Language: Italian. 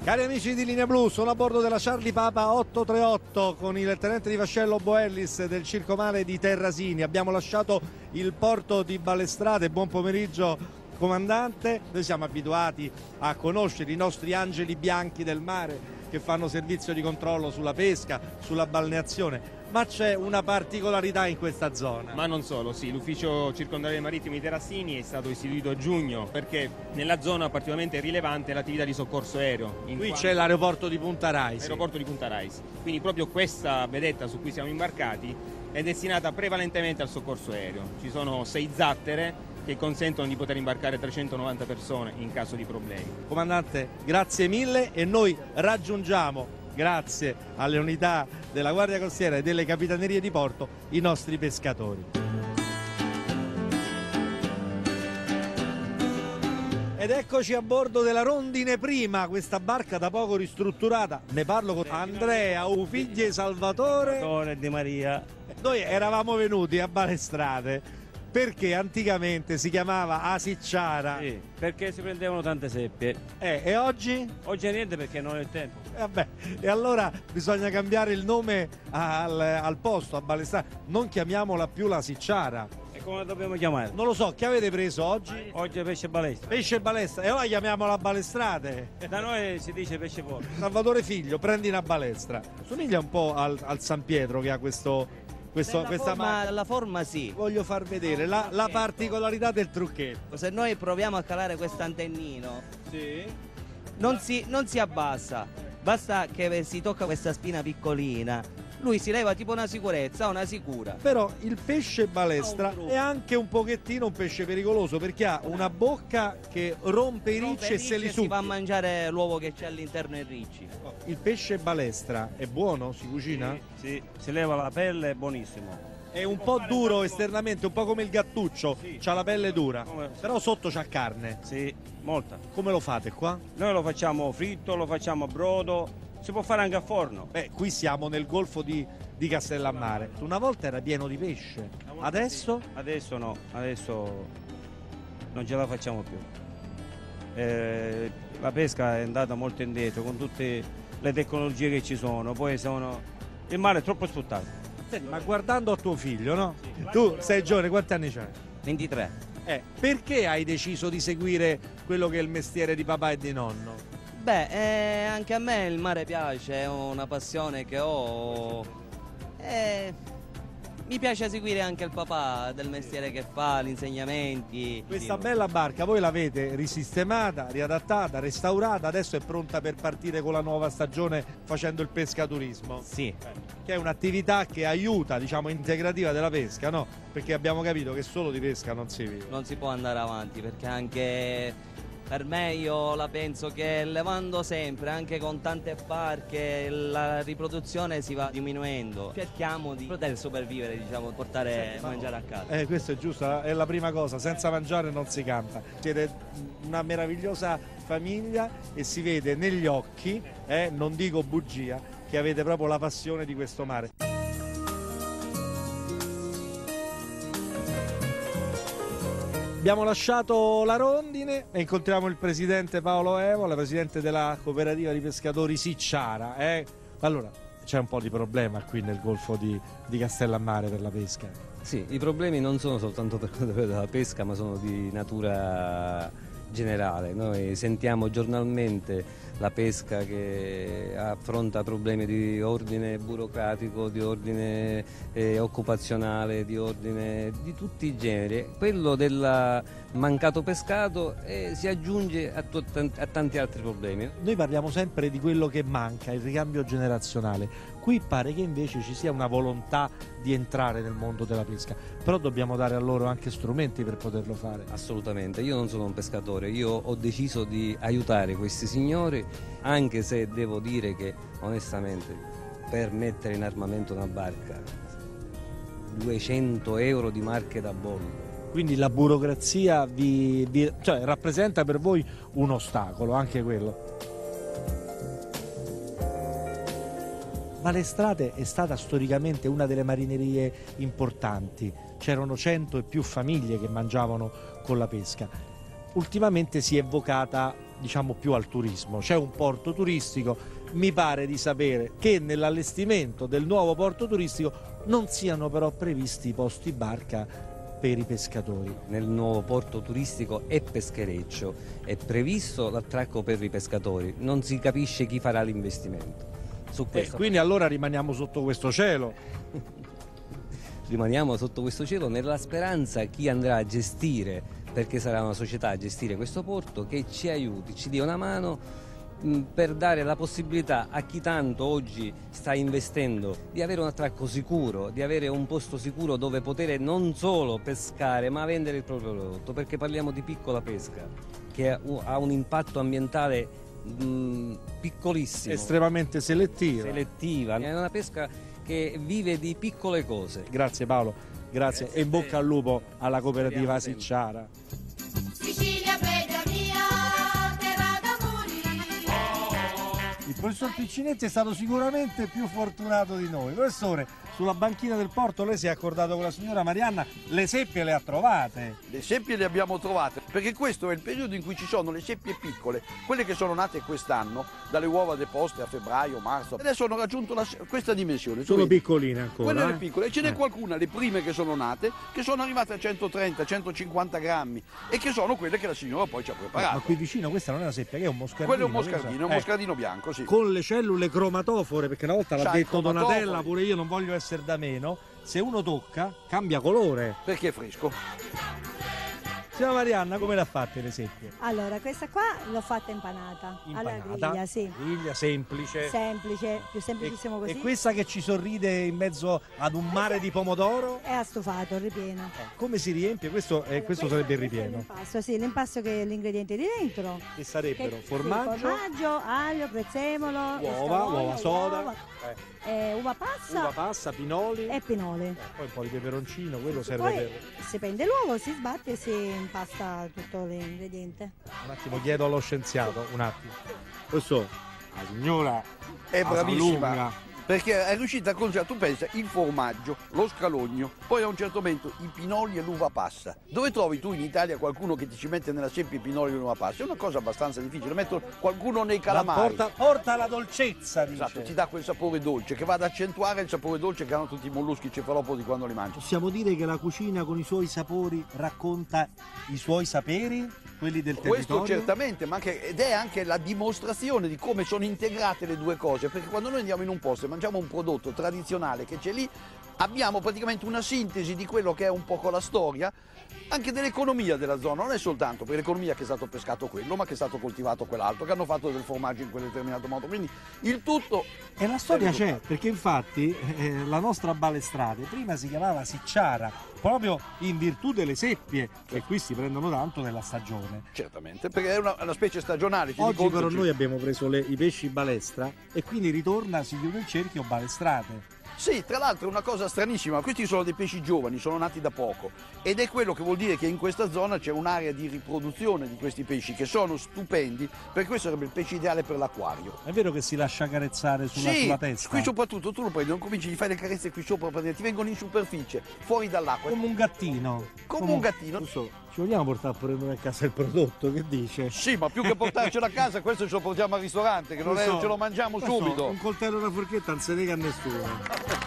Cari amici di Linea Blu, sono a bordo della Charlie Papa 838 con il tenente di vascello Boellis del Circomare di Terrasini. Abbiamo lasciato il porto di Balestrate. Buon pomeriggio, comandante. Noi siamo abituati a conoscere i nostri angeli bianchi del mare che fanno servizio di controllo sulla pesca, sulla balneazione, ma c'è una particolarità in questa zona. Ma non solo, sì, l'ufficio circondariale marittimo di Terrasini è stato istituito a giugno perché nella zona particolarmente rilevante è l'attività di soccorso aereo. Qui c'è l'aeroporto di Punta Raisi. L'aeroporto di Punta Raisi. Quindi proprio questa vedetta su cui siamo imbarcati è destinata prevalentemente al soccorso aereo. Ci sono 6 zattere che consentono di poter imbarcare 390 persone in caso di problemi. Comandante, grazie mille e noi raggiungiamo, grazie alle unità della Guardia Costiera e delle Capitanerie di Porto, i nostri pescatori. Ed eccoci a bordo della Rondine Prima, questa barca da poco ristrutturata. Ne parlo con Andrea Ufiglie Salvatore Di Maria. Noi eravamo venuti a Balestrate perché anticamente si chiamava Asicciara. Sì, perché si prendevano tante seppie. E oggi? Oggi è niente perché non è il tempo. Vabbè, e allora bisogna cambiare il nome al posto, a Balestrate. Non chiamiamola più la Sicciara. E come la dobbiamo chiamare? Non lo so, che avete preso oggi? Oggi è pesce balestra. Pesce balestra, e allora chiamiamola Balestrate. Da noi si dice pesce porco. Salvatore Figlio, prendi una balestra. Somiglia un po' al San Pietro che ha questa La forma sì. Voglio far vedere la particolarità del trucchetto. Se noi proviamo a calare questo antennino, Sì. non si abbassa, basta che si tocca questa spina piccolina, lui si leva tipo una sicurezza, una sicura. Però il pesce balestra è anche un pochettino un pesce pericoloso perché ha una bocca che rompe i ricci e se li si va a succhia. mangiare l'uovo che c'è all'interno dei ricci. Il pesce balestra è buono? Si cucina? Sì, si leva la pelle, è buonissimo. È un po' duro esternamente, un po' come il gattuccio, Sì. c'ha la pelle dura, Come- però sotto c'ha carne. Sì, molta. Come lo fate qua? Noi lo facciamo fritto, lo facciamo a brodo, si può fare anche a forno. Beh, qui siamo nel golfo di Castellammare. Una volta era pieno di pesce, adesso? Adesso no, adesso non ce la facciamo più. La pesca è andata molto indietro con tutte le tecnologie che ci sono, poi il mare è troppo sfruttato. Senti, ma guardando a tuo figlio, no? Tu sei giovane, quanti anni c'hai? 23. Perché hai deciso di seguire quello che è il mestiere di papà e di nonno? Beh, anche a me il mare piace, è una passione che ho. Mi piace seguire anche il papà del mestiere che fa, gli insegnamenti. Questa bella barca voi l'avete risistemata, riadattata, restaurata, adesso è pronta per partire con la nuova stagione facendo il pescaturismo. Sì. Che è un'attività che aiuta, diciamo, integrativa della pesca, no? Perché abbiamo capito che solo di pesca non si vive. Non si può andare avanti perché anche per me io la penso che levando sempre, anche con tante barche, la riproduzione si va diminuendo. Cerchiamo di poter sopravvivere, diciamo, portare mangiare a casa. Questo è giusto, è la prima cosa, senza mangiare non si campa. Siete una meravigliosa famiglia e si vede negli occhi, non dico bugia, che avete proprio la passione di questo mare. Abbiamo lasciato la Rondine e incontriamo il presidente Paolo Evola, presidente della cooperativa di pescatori Sicciara. Allora, c'è un po' di problema qui nel golfo di Castellammare per la pesca. Sì, i problemi non sono soltanto per quanto riguarda la pesca, ma sono di natura generale. Noi sentiamo giornalmente la pesca che affronta problemi di ordine burocratico, di ordine occupazionale, di ordine di tutti i generi. Quello del mancato pescato si aggiunge a tanti altri problemi. Noi parliamo sempre di quello che manca, il ricambio generazionale. Qui pare che invece ci sia una volontà di entrare nel mondo della pesca, però dobbiamo dare a loro anche strumenti per poterlo fare. Assolutamente, io non sono un pescatore, io ho deciso di aiutare questi signori, anche se devo dire che onestamente per mettere in armamento una barca 200 euro di marche da bollo. Quindi la burocrazia cioè, rappresenta per voi un ostacolo, anche quello. Balestrate è stata storicamente una delle marinerie importanti, c'erano 100 e più famiglie che mangiavano con la pesca. Ultimamente si è vocata diciamo più al turismo. C'è un porto turistico, mi pare di sapere che nell'allestimento del nuovo porto turistico non siano però previsti posti barca per i pescatori. Nel nuovo porto turistico e peschereccio è previsto l'attracco per i pescatori, non si capisce chi farà l'investimento. Su questo Quindi allora rimaniamo sotto questo cielo. rimaniamo sotto questo cielo nella speranza chi andrà a gestire, perché sarà una società a gestire questo porto, che ci aiuti, ci dia una mano per dare la possibilità a chi tanto oggi sta investendo di avere un attracco sicuro, di avere un posto sicuro dove poter non solo pescare ma vendere il proprio prodotto, perché parliamo di piccola pesca che ha un impatto ambientale piccolissimo, Estremamente selettiva. è una pesca che vive di piccole cose. Grazie Paolo, grazie e in bocca al lupo alla cooperativa Sicciara. Sicilia bella mia, te vado a morire. Il professor Piccinetti è stato sicuramente più fortunato di noi. Professore, sulla banchina del porto lei si è accordato con la signora Marianna, le seppie le ha trovate. Le seppie le abbiamo trovate, perché questo è il periodo in cui ci sono le seppie piccole, quelle che sono nate quest'anno, dalle uova deposte a febbraio, marzo. Adesso hanno raggiunto questa dimensione. Sono piccoline ancora. Quelle piccole, e ce n'è qualcuna, le prime che sono nate, che sono arrivate a 130-150 grammi e che sono quelle che la signora poi ci ha preparato. Ma qui vicino questa non è una seppia, che è un moscardino. Quello è un moscardino, bianco, sì. Con le cellule cromatofore, perché una volta l'ha C'ha i detto Donatella, cromatofori. pure io non voglio essere da meno, se uno tocca cambia colore. Perché è fresco. Signora Marianna, come l'ha fatte le seppie? Allora, questa qua l'ho fatta impanata alla griglia, sì. Griglia semplice. Semplice, più semplicissimo così. E quessa che ci sorride in mezzo ad un mare di pomodoro? È a stufato, il ripieno. Come si riempie? Questo sarebbe il ripieno. L'impasto, sì, l'impasto che è l'ingrediente di dentro. Che sarebbero Sì, formaggio, aglio, prezzemolo, uova soda, uva passa, uva passa, pinoli, e pinoli. poi un po' di peperoncino, quello serve Poi per... si prende l'uovo, si sbatte e si impasta tutto l'ingrediente. Un attimo, chiedo allo scienziato, un attimo. Questo, la signora È la bravissima. lunga. Perché è riuscita a conservare, tu pensa, il formaggio, lo scalogno, poi a un certo momento i pinoli e l'uva passa. Dove trovi tu in Italia qualcuno che ti ci mette nella seppia i pinoli e l'uva passa? È una cosa abbastanza difficile, metto qualcuno nei calamari. Porta la dolcezza, dice. Esatto, ti dà quel sapore dolce che va ad accentuare il sapore dolce che hanno tutti i molluschi cefalopodi quando li mangi. Possiamo dire che la cucina con i suoi sapori racconta i suoi saperi, quelli del Questo territorio? certamente, ed è anche la dimostrazione di come sono integrate le due cose, perché quando noi andiamo in un posto e mangiamo un prodotto tradizionale che c'è lì, abbiamo praticamente una sintesi di quello che è un po' la storia, anche dell'economia della zona, non è soltanto per l'economia che è stato pescato quello, ma che è stato coltivato quell'altro, che hanno fatto del formaggio in quel determinato modo, quindi il tutto... E la storia c'è, perché infatti la nostra Balestrate prima si chiamava Sicciara, proprio in virtù delle seppie, che qui si prendono tanto nella stagione. Certamente, perché è una specie stagionale. Oggi però noi abbiamo preso i pesci balestra e quindi ritorna, si chiude il cerchio, Balestrate. Sì, tra l'altro è una cosa stranissima, questi sono dei pesci giovani, sono nati da poco ed è quello che vuol dire che in questa zona c'è un'area di riproduzione di questi pesci che sono stupendi, per questo sarebbe il pesce ideale per l'acquario. È vero che si lascia carezzare sulla testa? Qui soprattutto tu lo prendi, non cominci, gli fai le carezze qui sopra, ti vengono in superficie, fuori dall'acqua. Come un gattino. Come un gattino. Ci vogliamo portare pure noi a casa il prodotto, che dice? Sì, ma più che portarcelo a casa, questo ce lo portiamo al ristorante, che non è, ce lo mangiamo subito. Un coltello e una forchetta non se nega a nessuno.